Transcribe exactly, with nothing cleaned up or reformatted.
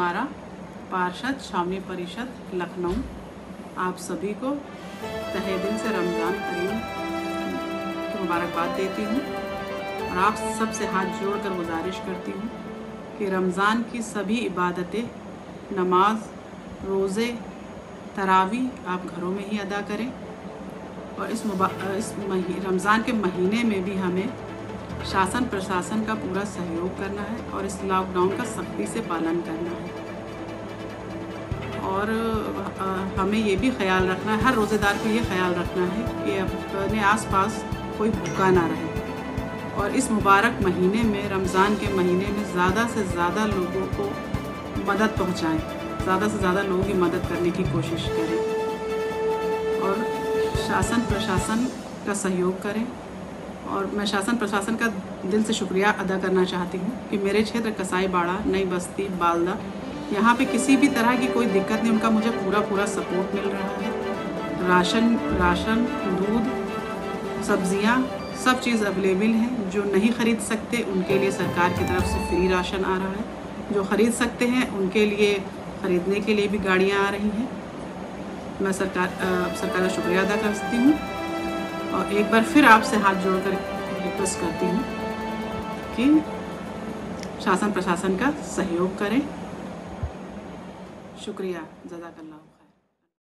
द्वारा पार्षद छावनी परिषद लखनऊ आप सभी को तहे दिल से रमज़ान करीम की मुबारकबाद देती हूँ और आप सबसे हाथ जोड़कर गुजारिश करती हूँ कि रमज़ान की सभी इबादतें, नमाज, रोज़े, तरावी आप घरों में ही अदा करें और इस इस मही रमज़ान के महीने में भी हमें शासन प्रशासन का पूरा सहयोग करना है और इस लॉकडाउन का सख्ती से पालन करना है। और आ, हमें ये भी ख्याल रखना है, हर रोज़ेदार को ये ख्याल रखना है कि अपने आसपास कोई भूखा ना रहे और इस मुबारक महीने में, रमज़ान के महीने में ज़्यादा से ज़्यादा लोगों को मदद पहुँचाएँ, ज़्यादा से ज़्यादा लोगों की मदद करने की कोशिश करें और शासन प्रशासन का सहयोग करें। और मैं शासन प्रशासन का दिल से शुक्रिया अदा करना चाहती हूँ कि मेरे क्षेत्र कसाई बाड़ा, नई बस्ती, बालदा, यहाँ पे किसी भी तरह की कोई दिक्कत नहीं, उनका मुझे पूरा पूरा सपोर्ट मिल रहा है। राशन राशन दूध, सब्जियाँ, सब चीज़ अवेलेबल हैं। जो नहीं ख़रीद सकते उनके लिए सरकार की तरफ से फ्री राशन आ रहा है, जो ख़रीद सकते हैं उनके लिए ख़रीदने के लिए भी गाड़ियाँ आ रही हैं। मैं सरकार आ, सरकार का शुक्रिया अदा करती हूँ और एक बार फिर आपसे हाथ जोड़कर रिक्वेस्ट करती हूँ कि शासन प्रशासन का सहयोग करें। शुक्रिया, जज़ाकल्लाह।